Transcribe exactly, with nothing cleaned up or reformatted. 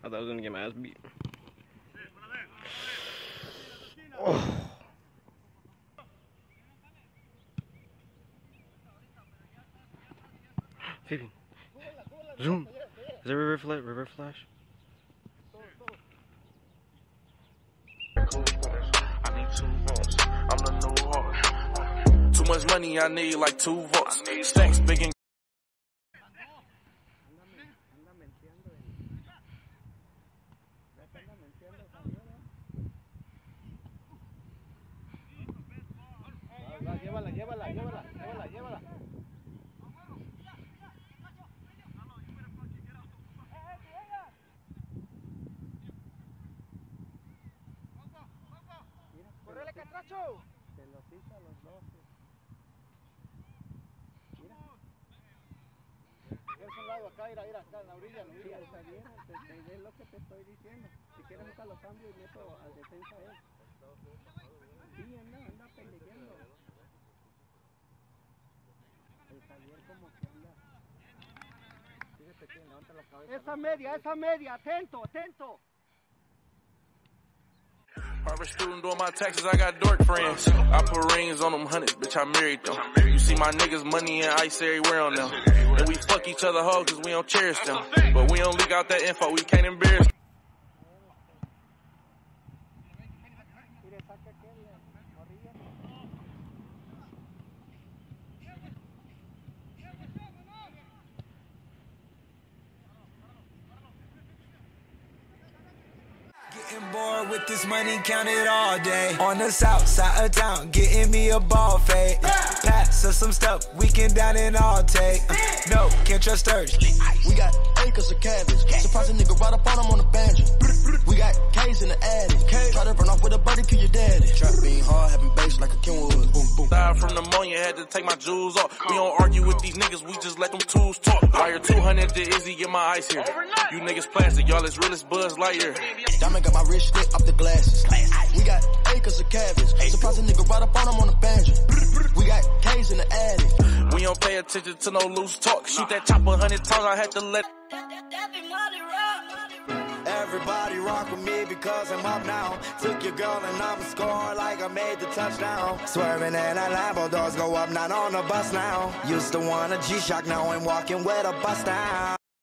I thought I was gonna get my ass beat. Oh. Fifteen. Zoom. Is there river flash? River flash? I need two votes. I'm the new horse. Too much money, I need like two votes. Stacks big and llévala, llévala, llévala, llévala, llévala. ¡Correle, catracho! Se los hizo a los doce. Mira. Es un lado acá, mira, mira, acá en la orilla, en la orilla. Está bien, es lo que te estoy diciendo. Si quieres buscar los cambios y meto al defensa él. Sí, anda, anda pendejeando. El Javier como que anda. Fíjate que levanta la cabeza. Esa media, esa media, atento, atento. Harvard student doing my taxes, I got dork friends. I put rings on them hundreds, bitch, I married them. You see my niggas money and ice everywhere on them. And we fuck each other hoes cause we don't cherish them. But we don't leak out that info, we can't embarrass. Getting bored with this money, counted all day. On the south side of town, getting me a ball fade. Uh, pass us some stuff, we can down and all take. Uh, no, can't trust Sturge. We got acres of cabbage. Surprise a nigga right up on him on the banjo. We got K's in the attic. Try to run off with a birdie, kill your daddy. Trap being hard, having bass like a Kenwood. Boom, boom. Died from pneumonia, had to take my jewels off. We don't argue with these niggas, we just let them tools talk. Wire two hundred to Izzy, get my ice here. You niggas plastic, y'all as real as Buzz Lightyear. Diamond got my wrist lit off the glasses. We got acres of cabbage. Surprise a nigga right up on him on the banjo. We got K's in the attic. We don't pay attention to no loose talk. Shoot that chopper a hundred times, I had to let. Everybody rock with me because I'm up now. Took your girl and I'm scoring like I made the touchdown. Swerving and a Lambo, doors go up, not on the bus now. Used to want a G-Shock, now I'm walking with a bus down.